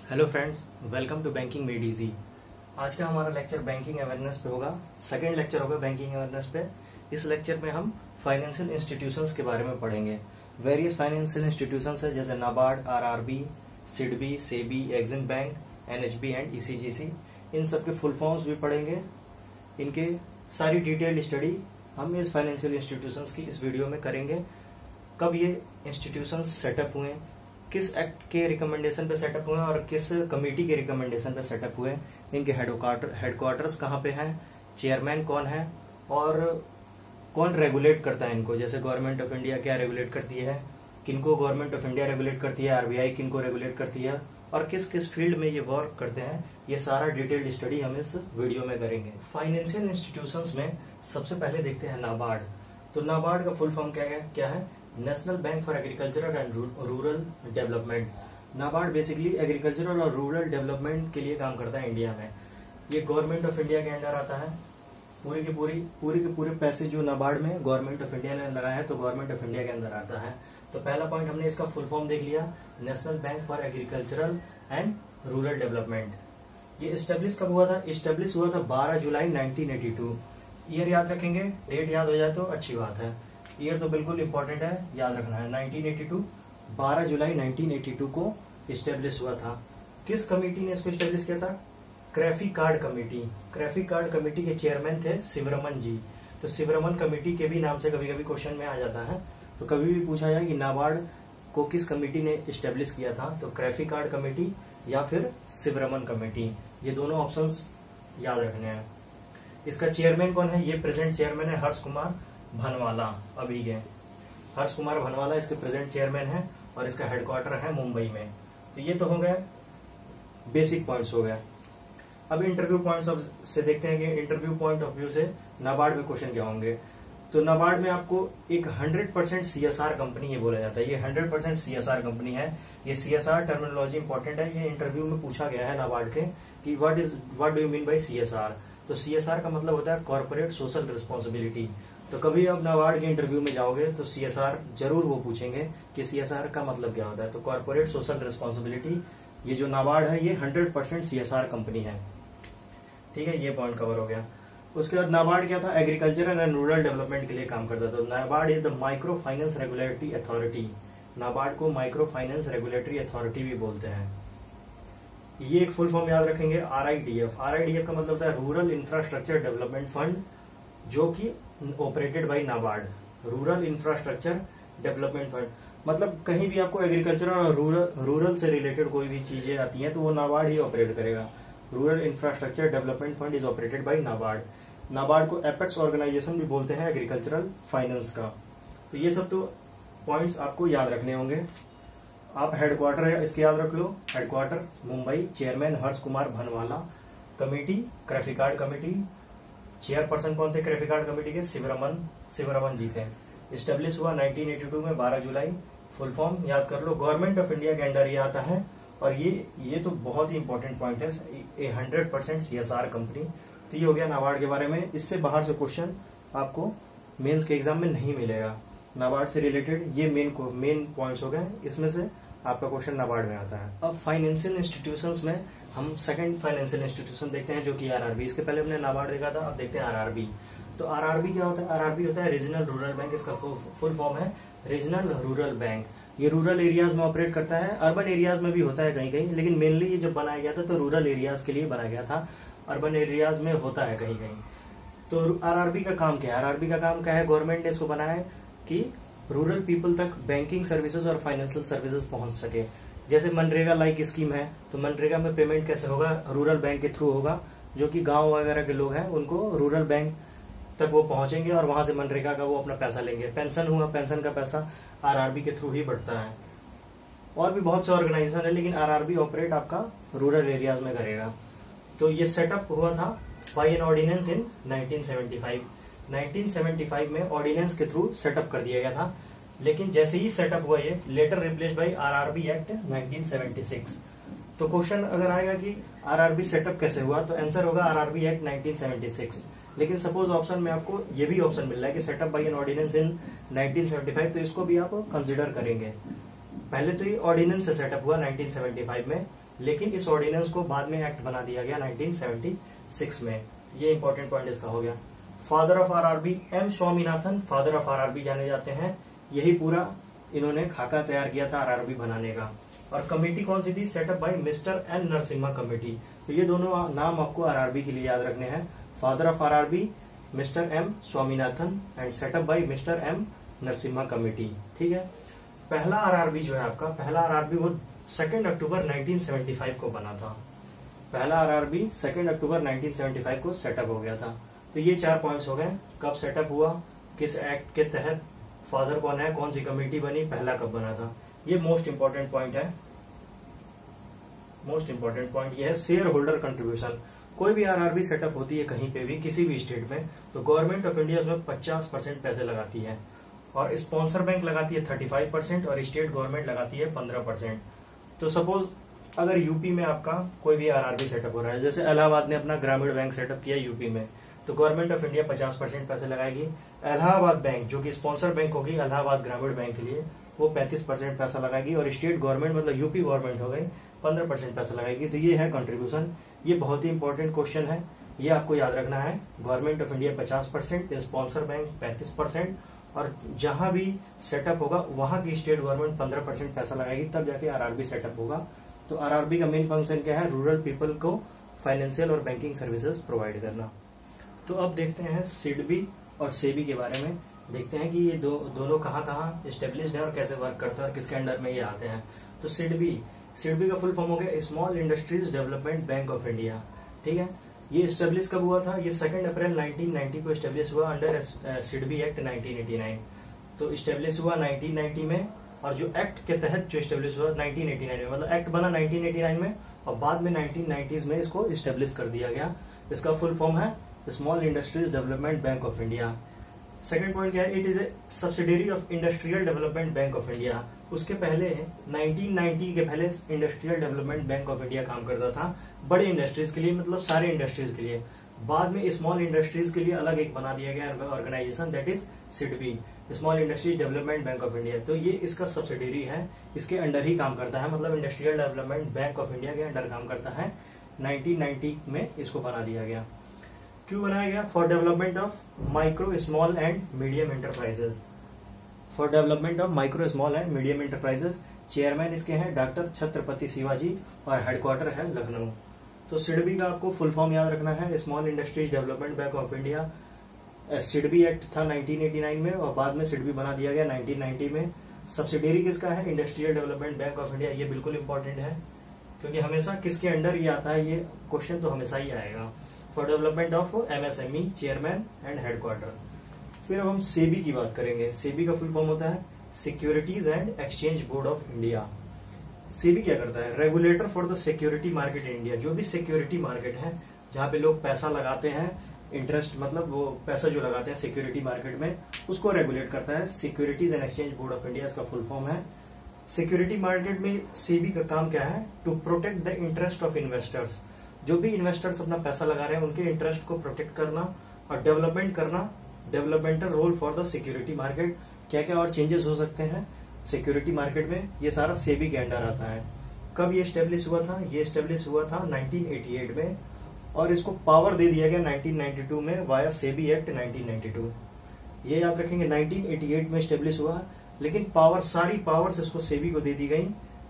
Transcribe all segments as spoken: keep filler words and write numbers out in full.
Hello friends, welcome to banking made easy. आज का हमारा लेक्चर बैंकिंग अवेयरनेस पे होगा। सेकंड लेक्चर होगा बैंकिंग अवेयरनेस पे। इस लेक्चर में हम फाइनेंशियल इंस्टीट्यूशंस के बारे में पढ़ेंगे। वेरियस फाइनेंशियल इंस्टीट्यूशंस है जैसे NABARD, RRB, SIDBI, SEBI, EXIM bank, NHB and ECGC. इन सब के फुल फॉर्म्स भी पढ़ेंगे। इनके सारी डिटेल्ड स्टडी हम इस फाइनेंशियल इंस्टीट्यूशंस की इस वीडियो में करेंगे। कब ये इंस्टीट्यूशंस सेटअप हुए, किस एक्ट के रिकमेंडेशन पे सेटअप हुए और किस कमेटी के रिकमेंडेशन पे सेटअप हुए, इनके हेडक्वार्टर हेडक्वार्टर्स कहाँ पे हैं, चेयरमैन कौन है और कौन रेगुलेट करता है इनको। जैसे गवर्नमेंट ऑफ इंडिया क्या रेगुलेट करती है, किनको गवर्नमेंट ऑफ इंडिया रेगुलेट करती है, आरबीआई किनको रेगुलेट करती है और किस किस फील्ड में ये वर्क करते हैं, ये सारा डिटेल्ड स्टडी हम इस वीडियो में करेंगे। फाइनेंशियल इंस्टीट्यूशंस में सबसे पहले देखते हैं नाबार्ड। तो नाबार्ड का फुल फॉर्म क्या है क्या है national bank for agricultural and rural development. NABARD basically agricultural और रूरल डेवलपमेंट के लिए काम करता है इंडिया में। ये गवर्नमेंट ऑफ इंडिया के अंडर आता है। पूरी की पूरी पूरी के पूरे पैसे जो नाबार्ड में गवर्नमेंट ऑफ इंडिया ने लगाए हैं तो गवर्नमेंट ऑफ इंडिया के अंदर आता है। तो पहला पॉइंट हमने इसका फुल फॉर्म देख लिया, national bank for agricultural and rural development. ये स्टेब्लिश कब हुआ था? स्टेब्लिश हुआ था बारह जुलाई नाइनटीन एटी टू। ईयर याद रखेंगे, डेट याद हो जाए तो अच्छी बात है। ईयर तो बिल्कुल इंपॉर्टेंट है, याद रखना है। नाइनटीन एटी टू, बारह जुलाई नाइनटीन एटी टू को स्टेब्लिश हुआ था। किस कमेटी ने इसको स्टेब्लिश किया था? CRAFICARD committee. CRAFICARD committee के चेयरमैन थे शिवरमन जी। तो शिवरमन कमेटी के भी नाम से कभी कभी क्वेश्चन में आ जाता है। तो कभी भी पूछा जाए कि नाबार्ड को किस कमेटी ने स्टेब्लिश किया था, तो क्रैफी कार्ड कमेटी या फिर शिवरमन कमेटी, ये दोनों ऑप्शंस याद रखने हैं। इसका चेयरमैन कौन है? ये प्रेजेंट चेयरमैन है हर्ष कुमार भनवाला। अभी के हर्ष कुमार भनवाला इसके प्रेजेंट चेयरमैन है और इसका हेडक्वार्टर है मुंबई में। तो ये तो हो गए बेसिक पॉइंट्स हो गए। अब इंटरव्यू पॉइंट्स अब से देखते हैं कि इंटरव्यू पॉइंट ऑफ व्यू से नाबार्ड में क्वेश्चन क्या होंगे। तो नाबार्ड में आपको एक हंड्रेड परसेंट सीएसआर कंपनी ये बोला जाता है। ये हंड्रेड परसेंट सीएसआर कंपनी है। ये सीएसआर टर्मिनोलॉजी इंपॉर्टेंट है। ये इंटरव्यू में पूछा गया है नाबार्ड के कि what is what do you mean by CSR. तो सीएसआर का मतलब होता है कॉर्पोरेट सोशल रिस्पॉन्सिबिलिटी। तो कभी अब नाबार्ड के इंटरव्यू में जाओगे तो सीएसआर जरूर वो पूछेंगे कि सीएसआर का मतलब क्या होता है। तो कॉर्पोरेट सोशल रिस्पॉन्सिबिलिटी, ये जो नाबार्ड है ये हंड्रेड परसेंट सीएसआर कंपनी है। ठीक है, ये पॉइंट कवर हो गया। उसके बाद नाबार्ड क्या था? एग्रीकल्चरल एंड रूरल डेवलपमेंट के लिए काम करता था। NABARD is the micro finance regulatory authority. NABARD को माइक्रो फाइनेंस रेगुलेटरी अथॉरिटी भी बोलते हैं। ये एक फुल फॉर्म याद रखेंगे, आरआईडीएफ। आरआईडीएफ का मतलब होता है रूरल इंफ्रास्ट्रक्चर डेवलपमेंट फंड, जो कि operated by NABARD. Rural infrastructure development fund मतलब कहीं भी आपको एग्रीकल्चर और रूरल रूरल से रिलेटेड कोई भी चीजें आती हैं तो वो नाबार्ड ही ऑपरेट करेगा। Rural infrastructure development fund is operated by NABARD. NABARD को एपेक्स ऑर्गेनाइजेशन भी बोलते हैं एग्रीकल्चरल फाइनेंस का। तो ये सब तो पॉइंट्स आपको याद रखने होंगे। आप हेडक्वार्टर है इसके याद रख लो, headquarter Mumbai, chairman Harsh Kumar Bhanwala, committee CRAFICARD committee, chairperson कौन थे क्रैफी कार्ड कमेटी के? शिवरमन शिवरमन जी थे। स्टेब्लिश हुआ नाइनटीन एटी टू में बारह जुलाई। फुल फॉर्म याद कर लो, गवर्नमेंट ऑफ इंडिया के अंडर ये आता है और ये ये तो बहुत ही इंपॉर्टेंट पॉइंट है, a hundred percent CSR company. तो ये हो गया नाबार्ड के बारे में। इससे बाहर से क्वेश्चन आपको मेंस के एग्जाम में नहीं मिलेगा। नाबार्ड से रिलेटेड ये मेन को मेन पॉइंट्स हो गए, इसमें से आपका क्वेश्चन नाबार्ड में आता है। अब फाइनेंशियल इंस्टीट्यूशंस में हम सेकंड फाइनेंशियल इंस्टीट्यूशन देखते हैं जो कि आरआरबी। इसके पहले हमने नाबार्ड देखा था, अब देखते हैं आरआरबी। तो आरआरबी क्या होता है? आरआरबी होता है रीजनल रूरल बैंक। इसका फुल फॉर्म है रीजनल रूरल बैंक। ये रूरल एरियाज में ऑपरेट करता है, अर्बन एरियाज में भी होता है कहीं कहीं, लेकिन मेनली ये जब बनाया गया था तो रूरल एरियाज के लिए बनाया गया था। अर्बन एरियाज में होता है कहीं कहीं। तो आरआरबी का काम क्या है? आरआरबी का काम क्या है? गवर्नमेंट ने इसको बनाया है कि रूरल पीपल तक बैंकिंग सर्विसेज और फाइनेंशियल सर्विसेज पहुंच सके। जैसे मनरेगा लाइक स्कीम है, तो मनरेगा में पेमेंट कैसे होगा? रूरल बैंक के थ्रू होगा। जो कि गांव वगैरह के लोग हैं उनको रूरल बैंक तक वो पहुंचेंगे और वहां से मनरेगा का वो अपना पैसा लेंगे। पेंशन हुआ, पेंशन का पैसा आरआरबी के थ्रू ही बढ़ता है। और भी बहुत से ऑर्गेनाइजेशन है, लेकिन आरआरबी ऑपरेट आपका रूरल एरियाज में करेगा। तो ये सेटअप हुआ था by an ordinance in nineteen seventy five. Nineteen seventy five में ऑर्डिनेंस के थ्रू सेटअप कर दिया गया था, लेकिन जैसे ही सेटअप हुआ ये later replace by RRB act nineteen seventy six. तो क्वेश्चन अगर आएगा कि आरआरबी सेटअप कैसे हुआ, तो आंसर होगा RRB act nineteen seventy six. लेकिन सपोज ऑप्शन में आपको ये भी ऑप्शन मिल रहा है कि setup by an ordinance in nineteen seventy five, तो इसको भी आप कंसिडर करेंगे। पहले तो ये ऑर्डिनेंस से सेटअप हुआ नाइनटीन सेवेंटी फाइव में, लेकिन इस ऑर्डिनेंस को बाद में एक्ट बना दिया गया नाइनटीन सेवेंटी सिक्स में। ये इंपॉर्टेंट पॉइंट इसका हो गया। Father of RRB M Swaminathan father of RRB जाने जाते हैं। यही पूरा इन्होंने खाका तैयार किया था आरआरबी बनाने का। और कमेटी कौन सी थी? Setup by mister N Narasimha committee. तो ये दोनों नाम आपको आरआरबी के लिए याद रखने हैं। Father of RRB mister M Swaminathan and setup by mister M Narasimha committee. ठीक है। पहला आरआरबी जो है आपका, पहला आरआरबी वो second October nineteen seventy five को बना था। पहला RRB second October nineteen seventy five को सेटअप हो गया था। तो ये चार पॉइंट्स हो गए। कब सेटअप हुआ, किस एक्ट के तहत, फादर कौन है, कौन सी कमेटी बनी, पहला कब बना था। ये मोस्ट इंपॉर्टेंट पॉइंट है। मोस्ट इंपॉर्टेंट पॉइंट ये है शेयर होल्डर कंट्रीब्यूशन। कोई भी आरआरबी सेटअप होती है कहीं पे भी, किसी भी स्टेट में, तो गवर्नमेंट ऑफ इंडिया उसमें पचास परसेंट पैसे लगाती है और स्पॉन्सर बैंक लगाती है पैंतीस परसेंट और स्टेट गवर्नमेंट लगाती है पंद्रह परसेंट। तो सपोज अगर यूपी में आपका कोई भी आरआरबी सेटअप हो रहा है, जैसे इलाहाबाद ने अपना ग्रामीण बैंक सेटअप किया यूपी में, तो गवर्नमेंट ऑफ इंडिया पचास परसेंट पैसे लगाएगी। इलाहाबाद बैंक जो कि स्पॉन्सर बैंक होगी इलाहाबाद ग्रामीण बैंक के लिए, वो पैंतीस परसेंट पैसा लगाएगी और स्टेट गवर्नमेंट मतलब यूपी गवर्नमेंट हो गई पंद्रह परसेंट पैसा लगाएगी। तो ये है कंट्रीब्यूशन। ये बहुत ही इंपॉर्टेंट क्वेश्चन है, ये आपको याद रखना है। गवर्नमेंट ऑफ इंडिया पचास परसेंट, स्पॉन्सर बैंक पैंतीस परसेंट और जहां भी सेटअप होगा वहां की स्टेट गवर्नमेंट पंद्रह परसेंट पैसा लगाएगी, तब जाके आरआरबी सेटअप होगा। तो आरआरबी का मेन फंक्शन क्या है? रूरल पीपल को फाइनेंशियल और बैंकिंग सर्विसेज प्रोवाइड करना। तो अब देखते हैं सिडबी और सेबी के बारे में। देखते हैं कि ये दो दोनों कहाँ कहाँ एस्टेब्लिश्ड है और कैसे वर्क करता है और किसके अंडर में ये आते हैं। तो सिडबी सिडबी का फुल फॉर्म हो गया small industries development bank of India. ठीक है। ये एस्टेब्लिश कब हुआ था? ये सेकेंड अप्रैल नाइनटीन नाइंटी को एस्टेब्लिश हुआ under SIDBI act nineteen eighty nine. तो एस्टेब्लिश हुआ नाइनटीन नाइंटी में और जो एक्ट के तहत जो एस्टेब्लिश हुआ नाइनटीन एटी नाइन में, मतलब एक्ट बना नाइनटीन एटी नाइन में और बाद में नाइनटीन नाइंटीज़ में इसको एस्टेब्लिश कर दिया गया। इसका फुल फॉर्म है small industries development bank of India. Second point क्या है? It is a subsidiary of industrial development bank of India. उसके पहले नाइनटीन नाइंटी के पहले industrial development bank of India काम करता था बड़े इंडस्ट्रीज के लिए, मतलब सारे इंडस्ट्रीज के लिए। बाद में स्मॉल इंडस्ट्रीज के लिए अलग एक बना दिया गया organisation, that is SIDBI, small industries development bank of India. तो ये इसका सब्सिडियरी है, इसके अंडर ही काम करता है, मतलब industrial development bank of India के अंडर काम करता है। नाइनटीन नाइंटी में इसको बना दिया गया। क्यों बनाया गया? For development of micro small and medium enterprises. For development of micro small and medium enterprises. Chairman इसके हैं डॉक्टर छत्रपति शिवाजी और हेडक्वार्टर है लखनऊ। तो सिडबी का आपको फुल फॉर्म याद रखना है, small industries development bank of India. SIDBI act था नाइनटीन एटी नाइन में और बाद में सिडबी बना दिया गया नाइनटीन नाइंटी में। सब्सिडियरी किसका है? Industrial development bank of India. ये बिल्कुल इंपॉर्टेंट है क्योंकि हमेशा किसके अंडर ये आता है, ये क्वेश्चन तो हमेशा ही आएगा। For development of MSME, chairman and headquarter. फिर अब हम सेबी की बात करेंगे। सेबी का फुल फॉर्म होता है securities and exchange board of India. SEBI क्या करता है? Regulator for the security market in India. जो भी सिक्योरिटी मार्केट है जहाँ पे लोग पैसा लगाते हैं, इंटरेस्ट मतलब वो पैसा जो लगाते हैं सिक्योरिटी मार्केट में, उसको रेगुलेट करता है। Securities and exchange board of India इसका फुल फॉर्म है। सिक्योरिटी मार्केट में सेबी का काम क्या है? To protect the interest of investors. जो भी इन्वेस्टर्स अपना पैसा लगा रहे हैं उनके इंटरेस्ट को प्रोटेक्ट करना और डेवलपमेंट करना, developmental role for the security market. क्या क्या और चेंजेस हो सकते हैं सिक्योरिटी मार्केट में, ये सारा सेबी के अंडर आता है। कब ये स्टेब्लिश हुआ था? ये स्टेब्लिश हुआ था नाइनटीन एटी एट में और इसको पावर दे दिया गया नाइनटीन नाइंटी टू में via SEBI act nineteen ninety two. ये याद रखेंगे, नाइनटीन एटी एट में स्टेब्लिश हुआ, लेकिन पावर, सारी पावर्स इसको सेबी को दे दी गई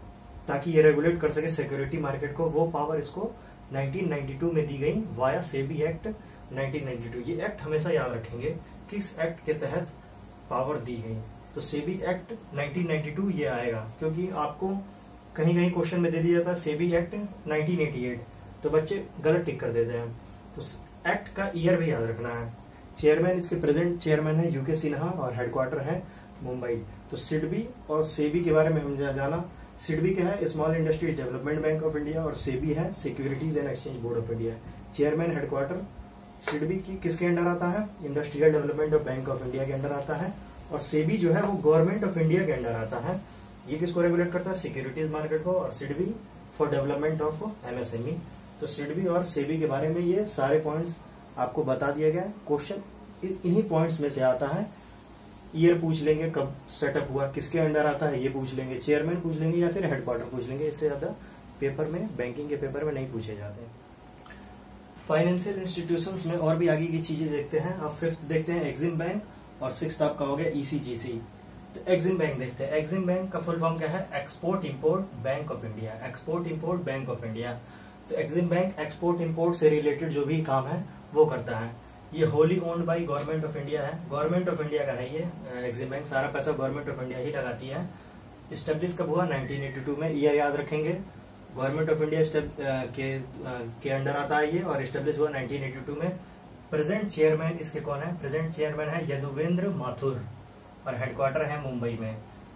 ताकि ये रेगुलेट कर सके सिक्योरिटी मार्केट को। वो पावर इसको नाइनटीन नाइंटी टू में दी गई via SEBI act nineteen ninety two. ये एक्ट हमेशा याद रखेंगे, किस एक्ट के तहत पावर दी गई। तो SEBI act nineteen ninety two ये आएगा, क्योंकि आपको कहीं कहीं क्वेश्चन में दे दिया जाता है SEBI act nineteen eighty eight, तो बच्चे गलत टिक कर देते हैं। तो एक्ट का ईयर भी याद रखना है। चेयरमैन, इसके प्रेजेंट चेयरमैन है यूके सिन्हा और हेडक्वार्टर है मुंबई। तो सिडबी और सेबी के बारे में हम जाना। सिडबी क्या है? Small industries development bank of India और सेबी है securities and exchange board of India. Chairman, headquarter SIDBI की किसके अंडर आता है? Industrial development of bank of India के अंडर आता है। और सेबी जो है वो गवर्नमेंट ऑफ इंडिया के अंडर आता है। ये किसको रेगुलेट करता है? सिक्योरिटीज मार्केट को। और SIDBI for development of MSME. तो सिडबी और सेबी के बारे में ये सारे पॉइंट्स आपको बता दिया गया है। क्वेश्चन इन्हीं पॉइंट्स में से आता है। ईयर पूछ लेंगे, कब सेटअप हुआ, किसके अंडर आता है ये पूछ लेंगे, चेयरमैन पूछ लेंगे या फिर हेडक्वार्टर पूछ लेंगे। इससे ज्यादा पेपर में, बैंकिंग के पेपर में नहीं पूछे जाते। फाइनेंशियल इंस्टीट्यूशंस में और भी आगे की चीजें देखते हैं। अब फिफ्थ देखते हैं एग्जिम बैंक, और सिक्स्थ आपका हो गया ईसीजीसी। तो एग्जिम बैंक देखते हैं। एग्जिम बैंक का फुल फॉर्म क्या है? Export import bank of India. Export import bank of India. तो एग्जिम बैंक एक्सपोर्ट इंपोर्ट से रिलेटेड जो भी काम है वो करता है। ये wholly owned by government of India है। गवर्नमेंट ऑफ इंडिया का है ये एग्जिम बैंक। सारा पैसा गवर्नमेंट ऑफ इंडिया ही लगाती है। स्टेब्लिश कब हुआ? नाइनटीन एटी टू में। ईयर याद रखेंगे। गवर्नमेंट ऑफ इंडिया के के अंडर आता है ये, और स्टेब्लिश हुआ नाइनटीन एटी टू में। प्रेजेंट चेयरमैन इसके कौन है? प्रेजेंट चेयरमैन है यदुवेंद्र माथुर, और हेडक्वार्टर है मुंबई में।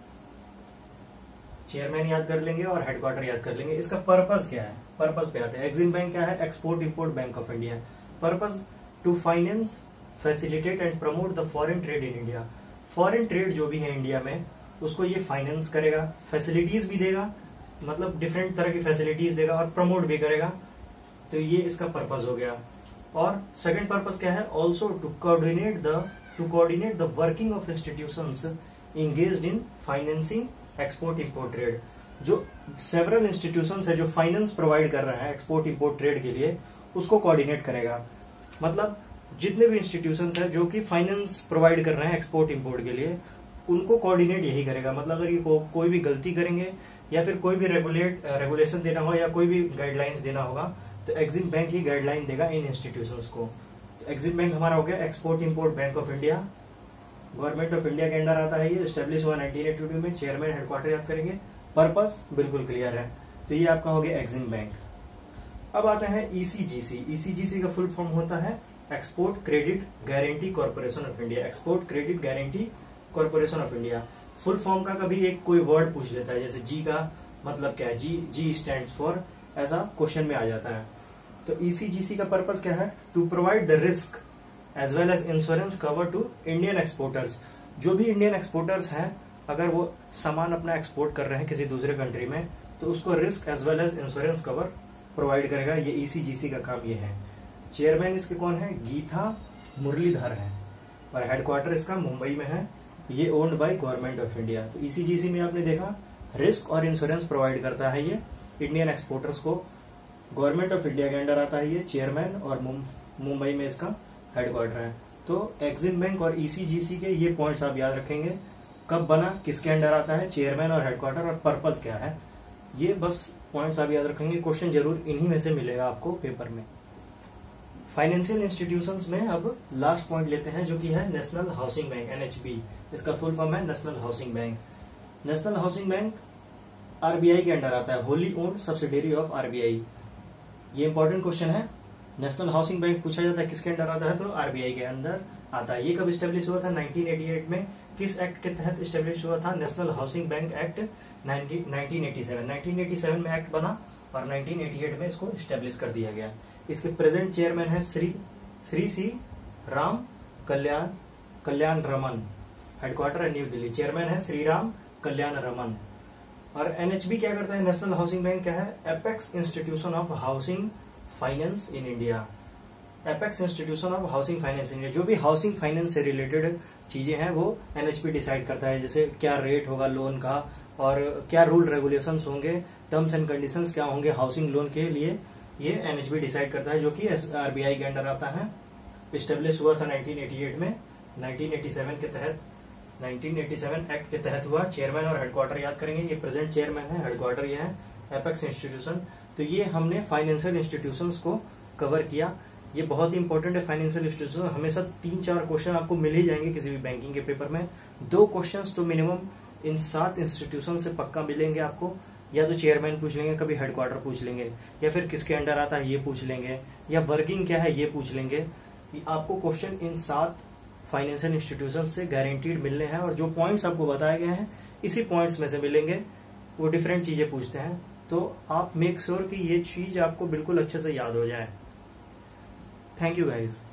चेयरमैन याद कर लेंगे और हेडक्वार्टर याद कर लेंगे। इसका पर्पस क्या है? पर्पस पे आते हैं। एग्जिम बैंक क्या है? Export import bank of India. Purpose to finance, facilitate and promote the foreign trade in India. Foreign trade जो भी है इंडिया में उसको ये फाइनेंस करेगा, फैसिलिटीज भी देगा, मतलब डिफरेंट तरह की फैसिलिटीज देगा, और प्रमोट भी करेगा। तो ये इसका पर्पस हो गया। और सेकंड पर्पस क्या है? Also to coordinate the to coordinate the working of institutions engaged in financing export import trade. जो सेवरल इंस्टीट्यूशंस है जो फाइनेंस प्रोवाइड कर रहे हैं एक्सपोर्ट इंपोर्ट ट्रेड के लिए, उसको कोऑर्डिनेट करेगा। मतलब जितने भी इंस्टीट्यूशंस है जो कि फाइनेंस प्रोवाइड कर रहे हैं एक्सपोर्ट इंपोर्ट के लिए, उनको कोऑर्डिनेट यही करेगा। मतलब अगर ये को, कोई भी गलती करेंगे या फिर कोई भी रेगुलेट रेगुलेशन देना हो या कोई भी गाइडलाइंस देना होगा, तो एग्जिम बैंक ही गाइडलाइन देगा इन इंस्टीट्यूशंस को। तो एग्जिम बैंक हमारा हो गया export import bank of India. Government of India के अंडर आता है ये। एस्टेब्लिश हुआ नाइनटीन एटी टू में। चेयरमैन हेडक्वार्टर याद करेंगे। पर्पस बिल्कुल क्लियर है। तो ये आपका हो गया एग्जिम बैंक। अब आता है ईसीजीसी। ईसीजीसी का फुल फॉर्म होता है export credit guarantee corporation of India. Export credit guarantee corporation of India. Full form का कभी एक कोई वर्ड पूछ लेता है, जैसे जी का मतलब क्या है? जी जी स्टैंड्स फॉर, ऐसा क्वेश्चन में आ जाता है। तो ईसीजीसी का पर्पस क्या है? To provide the risk as well as insurance cover to Indian exporters. जो भी इंडियन एक्सपोर्टर्स हैं, अगर वो सामान अपना एक्सपोर्ट कर रहे हैं किसी दूसरे कंट्री में, तो उसको risk as well as insurance cover provide करेगा। ये ईसीजीसी का काम ये है। चेयरमैन इसके कौन है? गीता मुरलीधर है, और हेडक्वार्टर इसका मुंबई में है। ये owned by government of India. तो ईसीजीसी में आपने देखा रिस्क और इंश्योरेंस प्रोवाइड करता है ये इंडियन एक्सपोर्टर्स को। गवर्नमेंट ऑफ इंडिया के अंडर आता है ये चेयरमैन, और मुंबई में इसका हेडक्वार्टर है। तो एग्जिम बैंक और ईसीजीसी के ये पॉइंट्स आप याद रखेंगे। कब बना, किसके अंडर आता है, चेयरमैन और हेडक्वार्टर, और पर्पस क्या है, ये बस पॉइंट्स आप याद रखेंगे। क्वेश्चन जरूर इन्हीं में से मिलेगा आपको पेपर में। फाइनेंशियल इंस्टीट्यूशंस में अब लास्ट पॉइंट लेते हैं, जो कि है नेशनल हाउसिंग बैंक, एनएचबी। इसका फुल फॉर्म है national housing bank. National housing bank RBI के अंडर आता है, wholly owned subsidiary of RBI. ये इंपॉर्टेंट क्वेश्चन है। नेशनल हाउसिंग बैंक पूछा जाता है किसके अंडर आता है, तो आरबीआई के अंदर आता है। ये कब स्टेब्लिश हुआ था? नाइनटीन एटी एट में। किस एक्ट के तहत स्टेब्लिश हुआ था? National housing bank act nineteen eighty seven. Nineteen eighty seven में एक्ट बना और नाइनटीन एटी एट में इसको स्टेब्लिश कर दिया गया। इसके प्रेजेंट चेयरमैन है Shri Shri C Ram Kalyan Kalyanaraman. Headquarter है न्यू दिल्ली। चेयरमैन है श्री राम कल्याण रमन। और एनएचबी क्या करता है? नेशनल हाउसिंग बैंक क्या है? Apex institution of housing finance in India. Apex institution of housing finance in India. जो भी हाउसिंग फाइनेंस से रिलेटेड चीजें हैं वो एनएचबी डिसाइड करता है। जैसे क्या रेट होगा लोन का, और क्या रूल रेगुलेशंस होंगे, टर्म्स एंड कंडीशंस क्या होंगे हाउसिंग लोन के लिए, ये एनएचबी डिसाइड करता है, जो कि आरबीआई के अंडर आता है। स्टेब्लिश हुआ था नाइनटीन एटी एट में। नाइनटीन एटी सेवन के तहत नाइनटीन एटी सेवन एक्ट के तहत हुआ। चेयरमैन और हेडक्वार्टर याद करेंगे। ये प्रेजेंट चेयरमैन है, हेडक्वार्टर ये है एपेक्स इंस्टीट्यूशन। तो ये हमने फाइनेंशियल इंस्टीट्यूशंस को कवर किया। ये बहुत ही इंपॉर्टेंट है फाइनेंशियल इंस्टीट्यूशन। हमेशा तीन चार क्वेश्चन आपको मिल ही जाएंगे किसी भी बैंकिंग के पेपर में। दो क्वेश्चंस तो मिनिमम इन सात इंस्टीट्यूशन से पक्का मिलेंगे आपको। या तो चेयरमैन पूछ लेंगे, कभी हेडक्वार्टर पूछ लेंगे, या फिर किसके अंडर आता है ये पूछ लेंगे, या वर्किंग क्या है ये पूछ लेंगे। आपको क्वेश्चन इन सात फाइनेंशियल इंस्टीट्यूशन से गारंटीड मिलने हैं, और जो पॉइंट्स आपको बताए गए हैं इसी पॉइंट्स में से मिलेंगे। वो डिफरेंट चीजें पूछते हैं, तो आप मेक श्योर कि ये चीज आपको बिल्कुल अच्छे से याद हो जाए। Thank you guys.